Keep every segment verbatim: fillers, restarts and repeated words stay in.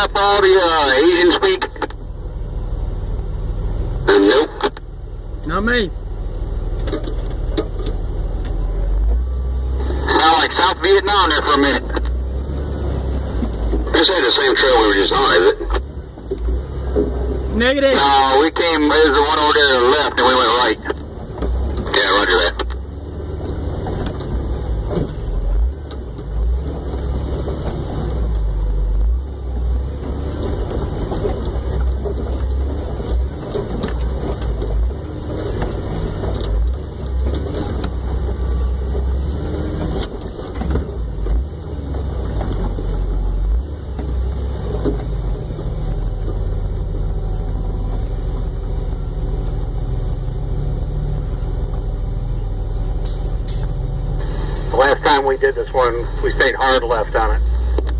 up all the uh, Asian speak? Uh, nope. Not me. Sound like South Vietnam there for a minute. This ain't the same trail we were just on, is it? Negative. No, we came, there's the one over there to the left and we went right. Yeah, roger that. Last time we did this one, we stayed hard left on it.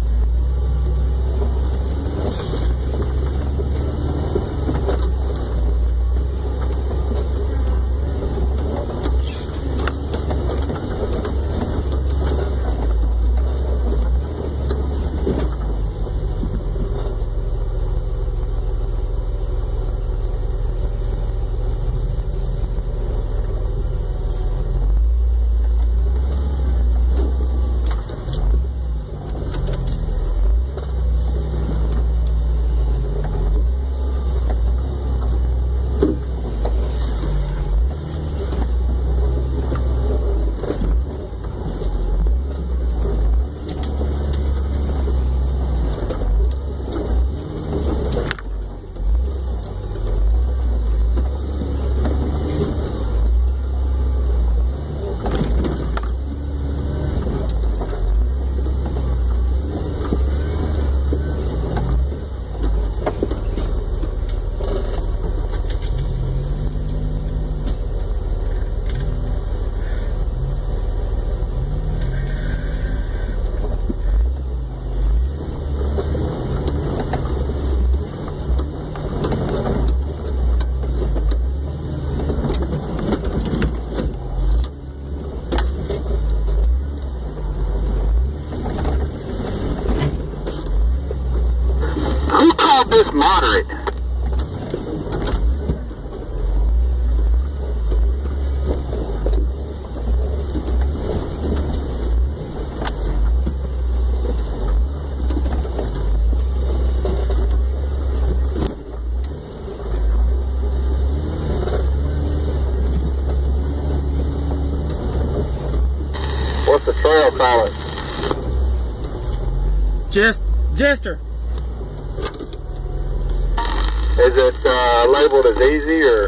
This moderate. What's the trail call it? Just Jester. Is it uh, labeled as easy or?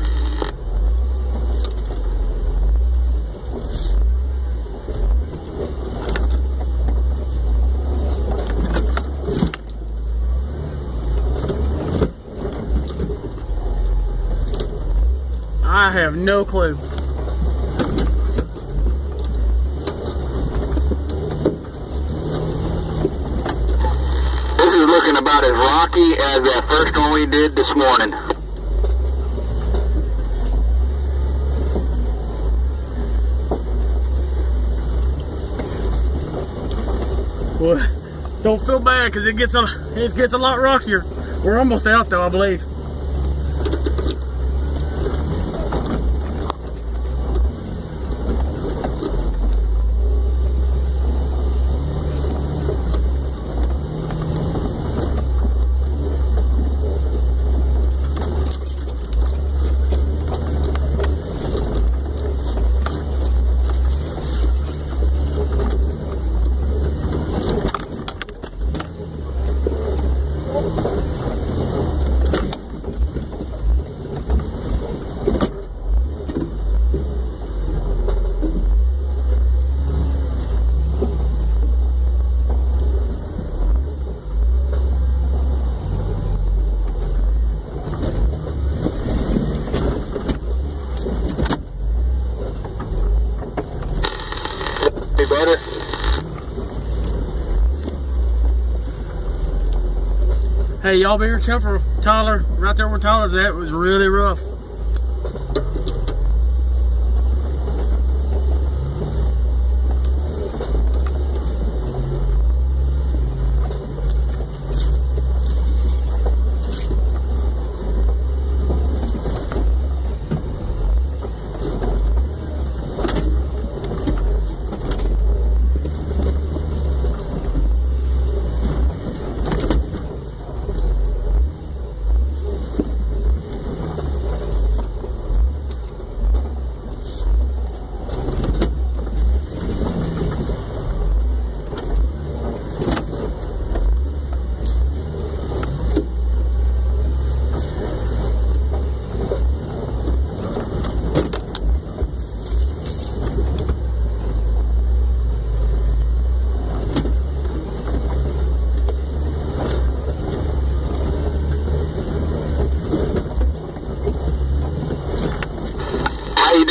I have no clue. This is looking about as rocky as that first one we did this morning. Well, don't feel bad because it gets a it gets a lot rockier. We're almost out though, I believe. Better. Hey, y'all be careful. Tyler, right there where Tyler's at, was really rough.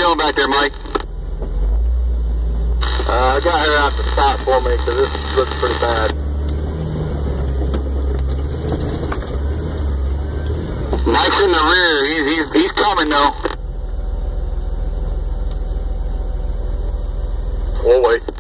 doing back there, Mike? Uh, I got her out to stop for me because this looks pretty bad. Mike's in the rear. He's, he's, he's coming, though. We'll wait.